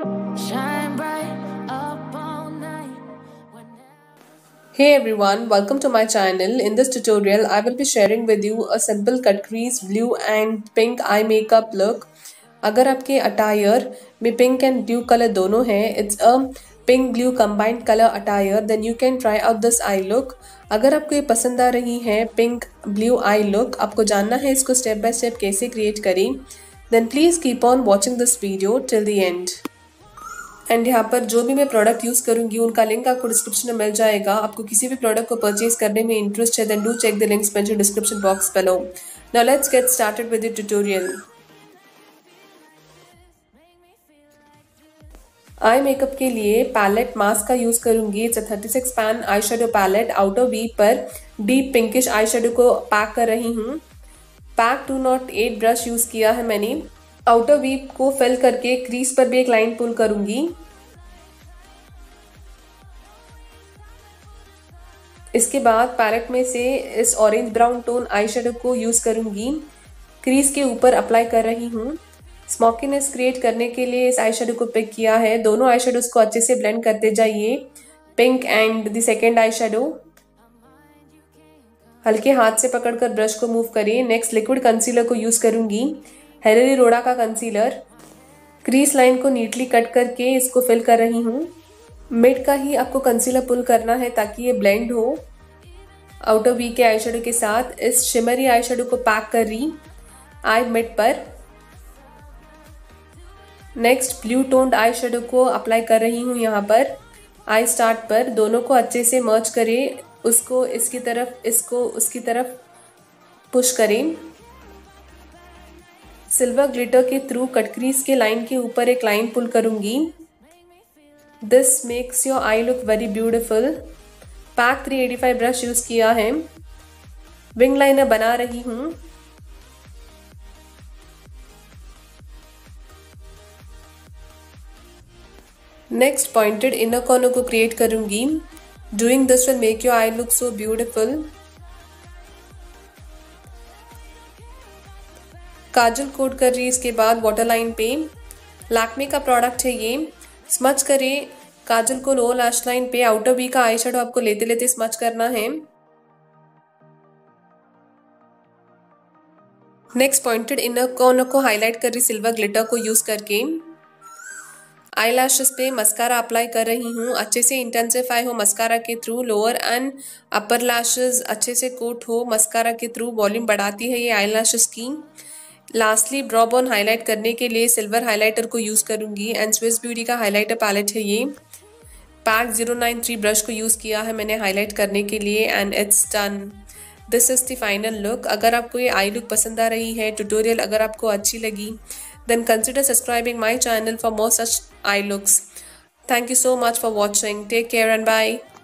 Shine bright up all night. Hey everyone, welcome to my channel. In this tutorial, I will be sharing with you a simple cut crease blue and pink eye makeup look. अगर आपके attire में pink and blue colour दोनों हैं, it's a pink blue combined colour attire, then you can try out this eye look. अगर आपको ये पसंद आ रही है पिंक ब्लू आई लुक, आपको जानना है इसको स्टेप बाय स्टेप कैसे क्रिएट करें, then please keep on watching this video till the end. And यहाँ पर जो भी मैं प्रोडक्ट यूज़ करूँगी उनका लिंक आपको डिस्क्रिप्शन में मिल जाएगा. आपको किसी भी प्रोडक्ट को परचेज करने में इंटरेस्ट है, then do check the links mentioned description box below. Now let's get started with the tutorial. Eye makeup के लिए पैलेट मास्क का यूज़ करूँगी. It's a 36 pan eye shadow palette. Outer V पर deep pinkish eye shadow को pack कर रही हूँ. Pack 208 brush use किया है मैंने. आउटर वीप को फिल करके क्रीज पर भी एक लाइन पुल करूंगी. इसके बाद पैलेट में से इस orange brown tone eye shadow को यूज करूंगी. क्रीज के ऊपर अप्लाई कर रही हूँ. स्मोकीनेस क्रिएट करने के लिए इस आई शेडो को पिक किया है. दोनों आई शेडोज को अच्छे से ब्लेंड करते जाइए. Pink and the second eye shadow हल्के हाथ से पकड़कर ब्रश को मूव करिए. नेक्स्ट लिक्विड कंसीलर को यूज करूंगी. हेलेरी रोडा का कंसीलर. क्रीज लाइन को नीटली कट करके इसको फिल कर रही हूँ. मिड का ही आपको कंसीलर पुल करना है ताकि ये ब्लेंड हो आउटर वी के आई शेडो के साथ. इस शिमरी आई शेडो को पैक कर रही आई मिड पर. Next blue toned eye shadow को अप्लाई कर रही हूँ यहाँ पर आई स्टार्ट पर. दोनों को अच्छे से मर्ज करें. उसको इसकी तरफ, इसको उसकी तरफ पुश करें. सिल्वर ग्लिटर के थ्रू कट क्रीज के लाइन के ऊपर एक लाइन पुल करूंगी. This makes your eye look very beautiful. Pack 385 brush use किया है. विंग लाइनर बना रही हूं. नेक्स्ट पॉइंटेड इनर कॉर्नर को क्रिएट करूंगी. Doing this will make your eye look so beautiful. Kajal coat कर रही इसके बाद वाटर लाइन पे. लैक्मे का प्रोडक्ट है ये. स्मच करें काजल को लोअर लैश लाइन पे. आउटर वी का आई शेडो आपको लेते लेते स्मच करना है. नेक्स्ट पॉइंटेड इनर कॉर्नर को हाईलाइट कर रही सिल्वर ग्लिटर को यूज करके. आई लैशेस पे मस्कारा अप्लाई कर रही हूँ. अच्छे से इंटेंसिफाई हो मस्कारा के through. Lower and upper lashes अच्छे से कोट हो मस्कारा के थ्रू. वॉल्यूम बढ़ाती है ये आई लैशेस की. लास्टली ड्रॉ बॉन हाईलाइट करने के लिए सिल्वर हाइलाइटर को यूज़ करूंगी. एंड स्विस ब्यूटी का हाइलाइटर पैलेट है ये. पैक 093 ब्रश को यूज़ किया है मैंने हाईलाइट करने के लिए. And it's done. This is the final look. अगर आपको ये आई लुक पसंद आ रही है, ट्यूटोरियल अगर आपको अच्छी लगी, then consider subscribing my channel for more such eye looks. Thank you so much for watching. Take care and bye.